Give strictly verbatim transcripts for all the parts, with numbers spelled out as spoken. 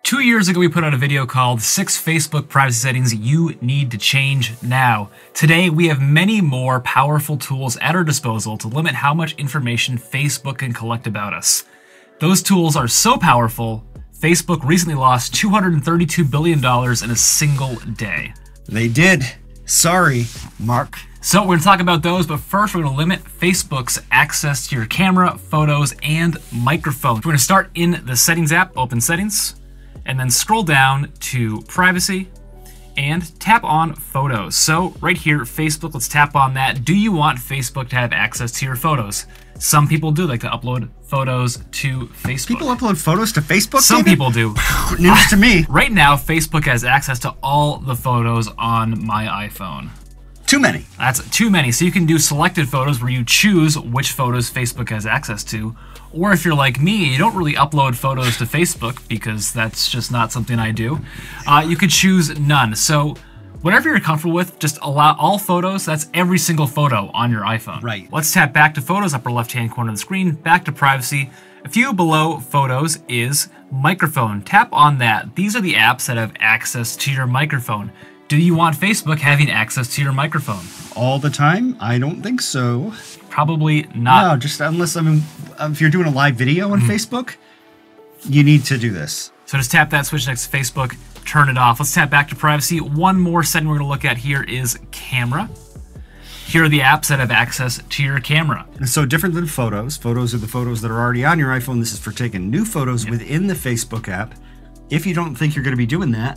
Two years ago, we put out a video called Six Facebook Privacy Settings You Need to Change Now. Today, we have many more powerful tools at our disposal to limit how much information Facebook can collect about us. Those tools are so powerful, Facebook recently lost two hundred thirty-two billion dollars in a single day. They did. Sorry, Mark. So we're going to talk about those, but first we're going to limit Facebook's access to your camera, photos, and microphone. We're going to start in the Settings app, open Settings, and then scroll down to Privacy and tap on Photos. So right here, Facebook, let's tap on that. Do you want Facebook to have access to your photos? Some people do like to upload photos to Facebook. People upload photos to Facebook? Some David? people do. News to me. Right now, Facebook has access to all the photos on my iPhone. Too many. That's too many. So you can do selected photos where you choose which photos Facebook has access to. Or if you're like me, you don't really upload photos to Facebook because that's just not something I do. Uh, you could choose none. So whatever you're comfortable with, just allow all photos. That's every single photo on your iPhone. Right. Let's tap back to Photos, upper left-hand corner of the screen, back to Privacy. A few below Photos is Microphone. Tap on that. These are the apps that have access to your microphone. Do you want Facebook having access to your microphone? All the time? I don't think so. Probably not. No, just unless, I mean, if you're doing a live video on mm-hmm. Facebook, you need to do this. So just tap that switch next to Facebook, turn it off. Let's tap back to Privacy. One more setting we're going to look at here is Camera. Here are the apps that have access to your camera. And so different than photos. Photos are the photos that are already on your iPhone. This is for taking new photos yep. within the Facebook app. If you don't think you're going to be doing that,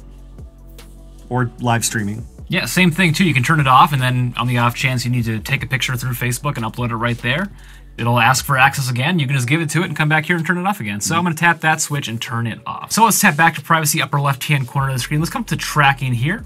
or live streaming. Yeah, same thing too. You can turn it off, and then on the off chance you need to take a picture through Facebook and upload it right there, it'll ask for access again. You can just give it to it and come back here and turn it off again. So I'm going to tap that switch and turn it off. So let's tap back to Privacy, upper left-hand corner of the screen. Let's come to Tracking here.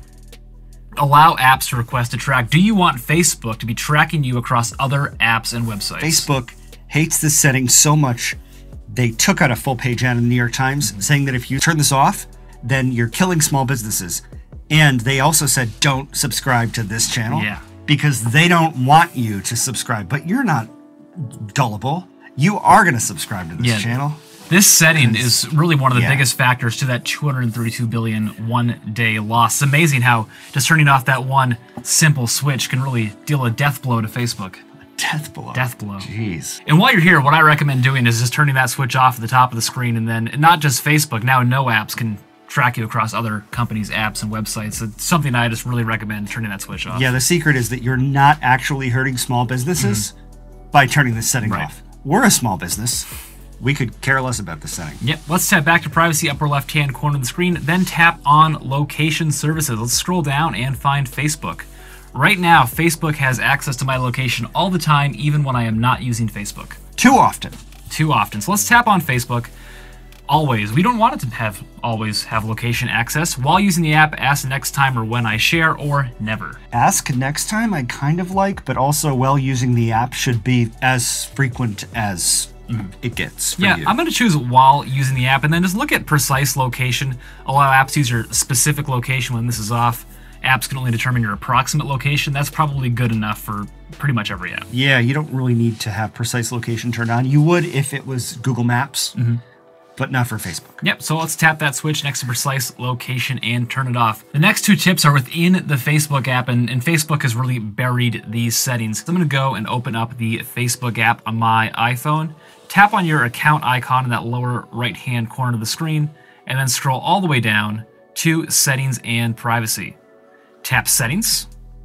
Allow apps to request to track. Do you want Facebook to be tracking you across other apps and websites? Facebook hates this setting so much, they took out a full page ad in the New York Times mm-hmm. saying that if you turn this off, then you're killing small businesses. And they also said, don't subscribe to this channel yeah. because they don't want you to subscribe. But you're not gullible. You are going to subscribe to this yeah. channel. This setting is really one of the yeah. biggest factors to that two hundred thirty-two billion one-day loss. It's amazing how just turning off that one simple switch can really deal a death blow to Facebook. A death blow? Death blow. Jeez. And while you're here, what I recommend doing is just turning that switch off at the top of the screen, and then not just Facebook, now no apps can track you across other companies' apps and websites. It's something I just really recommend turning that switch off. Yeah, the secret is that you're not actually hurting small businesses mm-hmm. by turning this setting right. off. We're a small business. We could care less about this setting. Yep, let's tap back to Privacy, upper left-hand corner of the screen, then tap on Location Services. Let's scroll down and find Facebook. Right now, Facebook has access to my location all the time, even when I am not using Facebook. Too often. Too often. So let's tap on Facebook. Always. We don't want it to have always have location access. While using the app, ask next time or when I share, or never. Ask next time I kind of like, but also while using the app should be as frequent as mm. it gets for yeah, you. I'm going to choose while using the app, and then just look at precise location. Allow apps to use your specific location when this is off. Apps can only determine your approximate location. That's probably good enough for pretty much every app. Yeah, you don't really need to have precise location turned on. You would if it was Google Maps. Mm-hmm. But not for Facebook. Yep, so let's tap that switch next to precise location and turn it off. The next two tips are within the Facebook app, and, and Facebook has really buried these settings. So I'm gonna go and open up the Facebook app on my iPhone, tap on your account icon in that lower right-hand corner of the screen, and then scroll all the way down to Settings and Privacy. Tap Settings,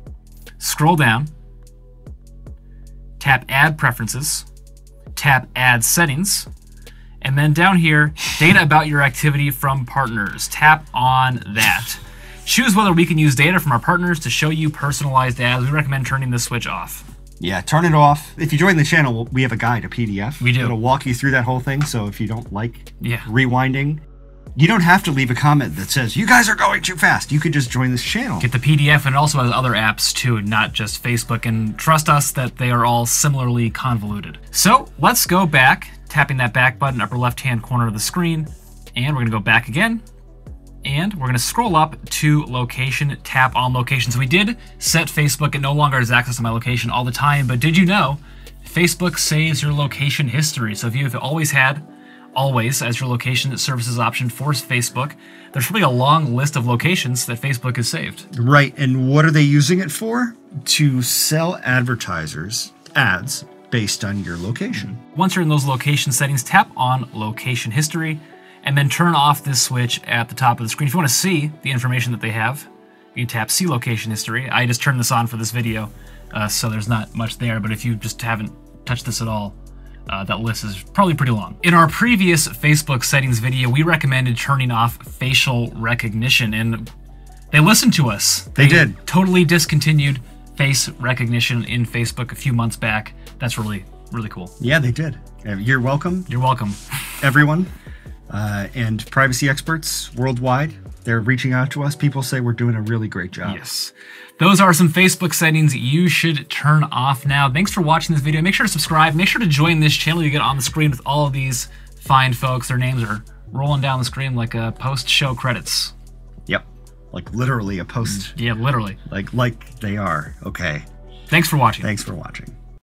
scroll down, tap Add Preferences, tap Add Settings, and then down here, data about your activity from partners. Tap on that. Choose whether we can use data from our partners to show you personalized ads. We recommend turning this switch off. Yeah, turn it off. If you join the channel, we have a guide, a P D F. We do. It'll walk you through that whole thing, so if you don't like yeah. rewinding, you don't have to leave a comment that says, you guys are going too fast. You could just join this channel. Get the P D F, and it also has other apps too, not just Facebook, and trust us that they are all similarly convoluted. So let's go back, tapping that back button, upper left-hand corner of the screen, and we're gonna go back again, and we're gonna scroll up to Location, tap on Location. So we did set Facebook, it no longer has access to my location all the time, but did you know Facebook saves your location history? So if you've always had always as your location services option for Facebook. There's probably a long list of locations that Facebook has saved. Right, and what are they using it for? To sell advertisers ads based on your location. Once you're in those location settings, tap on Location History, and then turn off this switch at the top of the screen. If you want to see the information that they have, you can tap See Location History. I just turned this on for this video, uh, so there's not much there, but if you just haven't touched this at all, Uh, that list is probably pretty long. In our previous Facebook settings video, we recommended turning off facial recognition, and they listened to us. They, they did. Totally discontinued face recognition in Facebook a few months back. That's really, really cool. Yeah, they did. You're welcome. You're welcome. Everyone. Uh, and privacy experts worldwide, they're reaching out to us. People say we're doing a really great job. Yes. Those are some Facebook settings you should turn off now. Thanks for watching this video. Make sure to subscribe. Make sure to join this channel. You get on the screen with all of these fine folks. Their names are rolling down the screen like a post-show credits. Yep. Like literally a post. Yeah, literally. Like like they are. Okay. Thanks for watching. Thanks for watching.